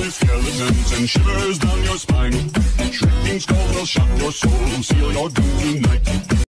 with skeletons and shivers down your spine. Shrieking skulls will shock your soul, seal your doom tonight.